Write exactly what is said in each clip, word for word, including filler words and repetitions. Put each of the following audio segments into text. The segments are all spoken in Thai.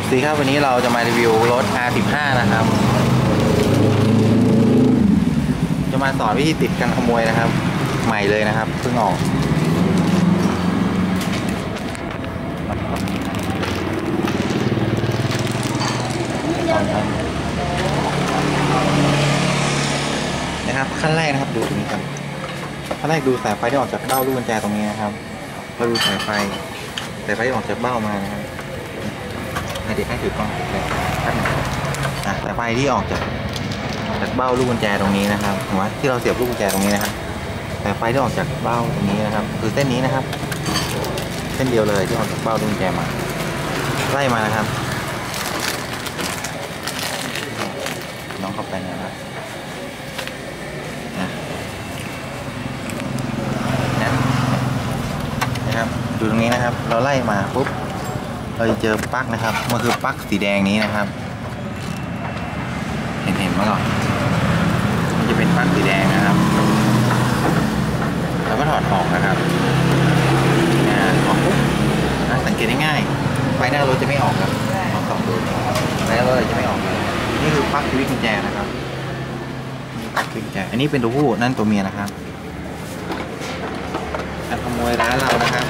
สวัสดีครับวันนี้เราจะมารีวิวรถ อาร์ สิบห้า นะครับจะมาสอนวิธีติดกันขโมยนะครับใหม่เลยนะครับเพิ่งออกนะครับขั้นแรกนะครับดูตรงนี้ครับขั้นแรกดูสายไฟที่ออกจากเบ้าลูกกุญแจตรงนี้นะครับเราดูสายไฟสายไฟที่ออกจากเบ้ามานะครับเด็กให้ถือกล้องครับสายไฟที่ออกจากจากเบ้าลูกกุญแจตรงนี้นะครับหัวที่เราเสียบลูกกุญแจตรงนี้นะครับสายไฟที่ออกจากเบ้าตรงนี้นะครับคือเส้นนี้นะครับเส้นเดียวเลยที่ออกจากเบ้าลูกกุญแจมาไล่มานะครับน้องเข้าไปนะครับนะนะครับดูตรงนี้นะครับเราไล่มาปุ๊บเราจะเจอปลั๊กนะครับมันคือปลั๊กสีแดงนี้นะครับเห็นเห็นมาก่อนมันจะเป็นปลั๊กสีแดงนะครับเราก็ถอดออกนะครับถอดปุ๊บสังเกตได้ง่ายไฟหน้ารถจะไม่ออกครับลองส่องดูไฟหน้ารถจะไม่ออกเลยนี่คือปลั๊กสวิตช์กุญแจนะครับปลั๊กสวิตช์กุญแจอันนี้เป็นตัวผู้นั่นตัวเมียนะครับการขโมยร้านเรานะครับ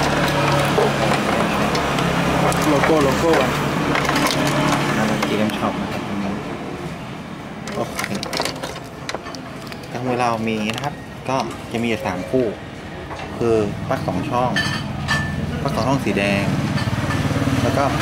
โลโก้โลโก้นะครับเกมช็อปนะครับโอเคทั้งหมดเรามีนะครับก็จะมีสามคู่คือปลั๊กสองช่องปลั๊กสองช่องสีแดงแล้วก็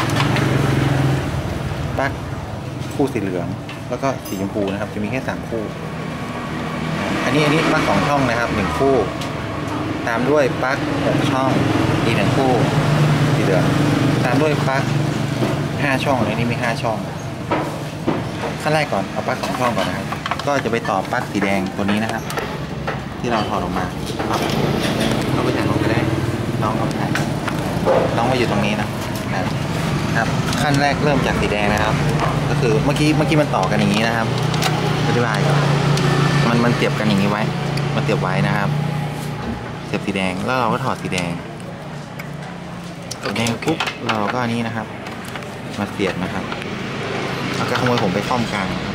ปลั๊กคู่สีเหลืองแล้วก็สีชมพูนะครับจะมีแค่สามคู่อันนี้อันนี้ปลั๊กสองช่องนะครับหนึ่งคู่ตามด้วยปลั๊กหกช่องอีกหนึ่งคู่สีเหลืองตามด้วยปลั๊กห้าช่องอันนี้มีห้าช่องขั้นแรกก่อนเอาปลั๊กสองช่องก่อนนะครับก็จะไปต่อปลั๊กสีแดงตัวนี้นะครับที่เราถอดออกมาเราไปถ่ายลงไปได้น้องเอาถ่ายน้องมาอยู่ตรงนี้นะครับขั้นแรกเริ่มจากสีแดงนะครับก็คือเมื่อกี้เมื่อกี้มันต่อกันอย่างนี้นะครับอธิบายก่อนมันมันเสียบกันอย่างนี้ไว้มันเสียบไว้นะครับเสียบสีแดงแล้วเราก็ถอดสีแดงสีแดงปุ๊บเราก็อันนี้นะครับมาเสียบนะครับแล้วก็ขโมยผมไปซ่อมกลางนะครับ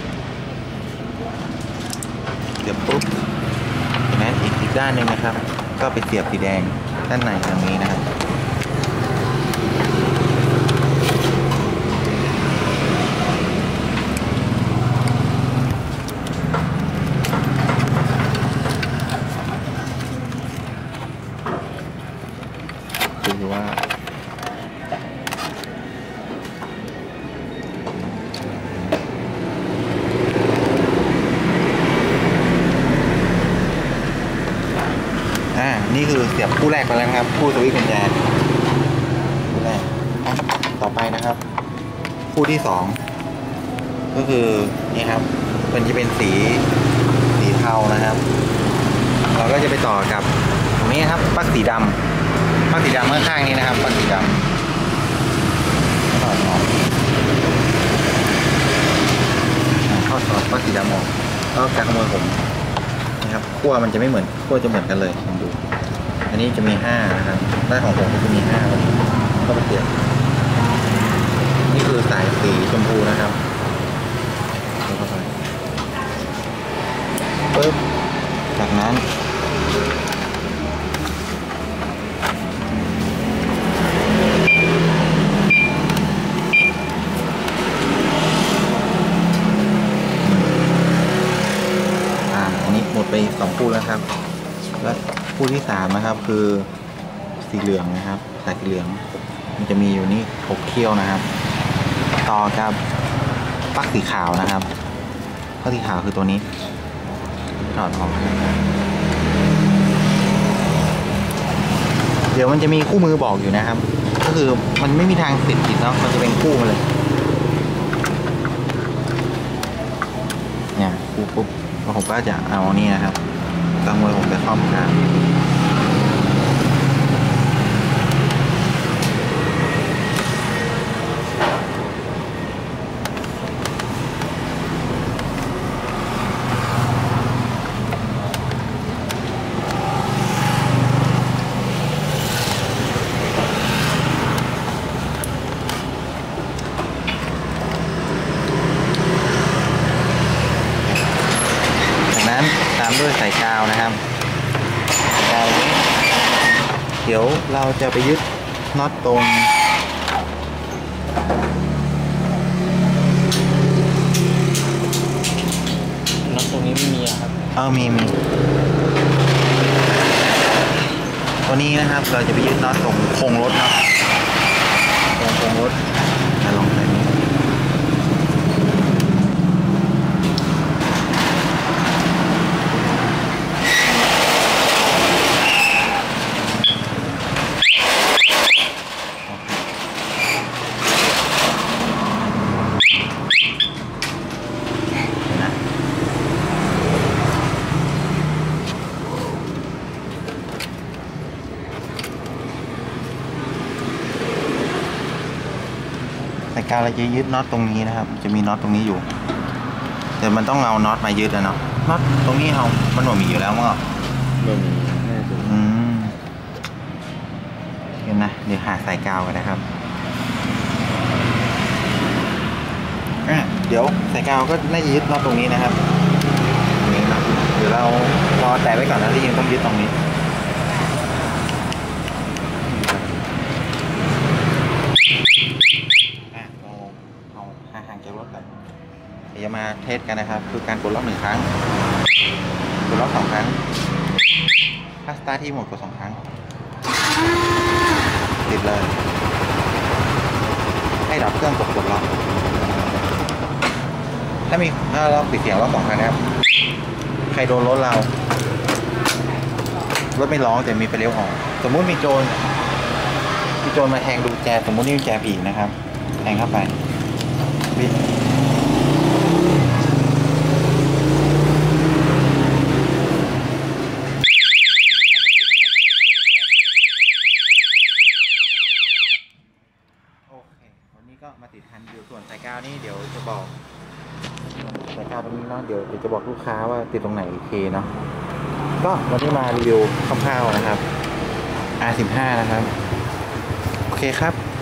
เสียบปุ๊บจากนั้นอีกอีกด้านหนึ่งนะครับก็ไปเสียบสีแดงด้านในตรงนี้นะครับคือว่าอ่านี่คือเสียบคู่แรกไปแล้วครับคู่สวิตช์กุญแจคู่แรกต่อไปนะครับคู่ที่สองก็คือนี่ครับมันจะเป็นสีสีเทานะครับเราก็จะไปต่อกับตรงนี้ครับปลั๊กสีดำปลั๊กสีดำข้างๆนี้นะครับปลั๊กสีดำถอดออกเข้าต่อปลั๊กสีดำออกแล้วการขโมยผมนะครับขั้วมันจะไม่เหมือนขั้วจะเหมือนกันเลยลองดูอันนี้จะมีห้านะครับด้านของผมก็จะมีห้าก็ไปเสียบนี่คือสายสีชมพูนะครับเข้าไปปึ๊บจากนั้นหมดไปสองคู่แล้วครับและคู่ที่สามนะครับคือสีเหลืองนะครับสายสีเหลืองมันจะมีอยู่นี่หกเขี้ยวนะครับต่อกับปลั๊กสีขาวนะครับปลั๊กสีขาวคือตัวนี้ถอดออกเดี๋ยวมันจะมีคู่มือบอกอยู่นะครับก็คือมันไม่มีทางติดผิดเนาะมันจะเป็นคู่มาเลยเนี่ยคู่ปุ๊บผมก็จะเอานี่นะครับกางมวยผมจะซ่อมกันส่กาวนะครับกาวนี้เดี๋ยวเราจะไปยึดน็อตตรงน็อตตรงนี้ไม่มีครับเออมีมีตัวนี้นะครับเราจะไปยึดน็อตตรงโครงรถเนาะตรงโครงรถจะลองใส่นี้ใส่กาวเราจะยึดน็อตตรงนี้นะครับจะมีน็อตตรงนี้อยู่แต่มันต้องเอาน็อตมายึดนะเนาะน็อตตรงนี้เอามันหน่วมีอยู่แล้วมั้งไม่มีแน่เลยอืมเห็นนะเดี๋ยวหาใส่กาวกันนะครับอ่ะเดี๋ยวใส่กาวก็น่าจะยึดน็อตตรงนี้นะครับตรงนี้นะเดี๋ยวเรารอแตะไว้ก่อนนะที่ยังต้องยึดตรงนี้ห่างจากรถกันเดี๋ยวจะมาเทสกันนะครับคือการกดล็อกหนึ่งครั้งกดล็อกสองครั้งถ้าสตาร์ทที่หมดกดสองครั้งติดเลยให้ดับเครื่องกดกดล็อกถ้ามีถ้าเราปิดเสียงล็อกสองครั้งนะครับใครโดนรถเรารถไม่ร้องแต่มีไฟเลี้ยวออกสมมุติมีโจรมีโจรมาแทงดูแจสมมุตินี่แจผีนะครับแทงเข้าไปบิดก็มาติดทันอยู่ส่วนสายกาวนี่เดี๋ยวจะบอกสายกาวตรงนี้เนาะเดี๋ยวเดี๋ยวจะบอกลูกค้าว่าติดตรงไหนโอเคเนาะก็วันนี้มารีวิวคร่าวๆนะครับ อาร์ สิบห้า นะครับโอเคครับ